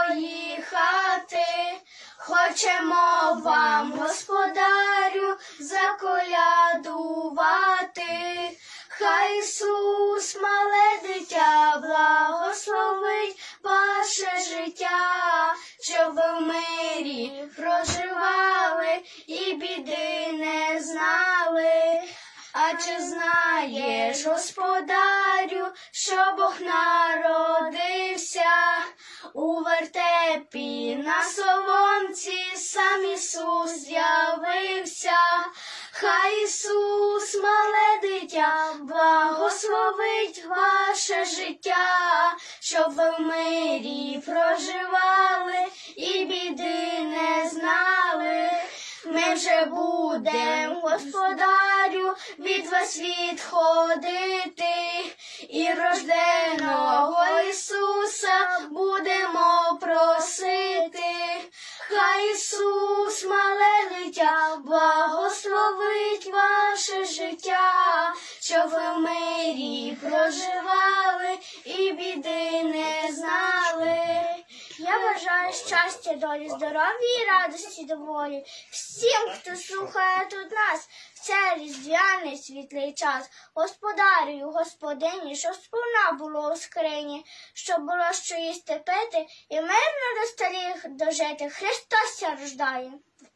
свої хати. Хочемо вам, господарю, заколядувати. Хай Ісус, мале дитя, благословить ваше життя, щоб ви в мирі проживали і біди не знали. А чи знаєш, господарю, що Бог народився? У вертепі на соломці сам Ісус з'явився. Хай Ісус, мале дитя, благословить ваше життя, щоб ви в мирі проживали і біди не знали. Ми вже будем, господарю, від вас відходити, і рожденого Ісуса будемо просити. Хай Ісус, мале дитя, благословить ваше життя, щоб ви в мирі проживали і біди не знали. Я бажаю щастя, долі, здоров'я і радості доволі всім, хто слухає тут нас в цей різдвяний світлий час. Господарю, господині, щоб сповна було у скрині, щоб було що їсти пити і мирно до столів дожити. Христос ся рождає.